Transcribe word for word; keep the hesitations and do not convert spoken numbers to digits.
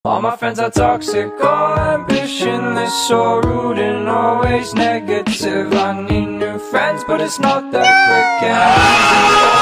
All my friends are toxic, all ambitionless, so rude and always negative. I need new friends, but it's not that quick and easy.